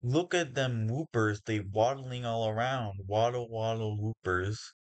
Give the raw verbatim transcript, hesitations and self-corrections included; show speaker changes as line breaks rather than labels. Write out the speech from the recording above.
Look at them whoopers, they waddling all around. Waddle waddle whoopers.